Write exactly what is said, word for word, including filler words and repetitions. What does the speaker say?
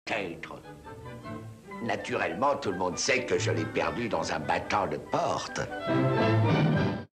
Peut-être. Naturellement, tout le monde sait que je l'ai perdu dans un battant de porte.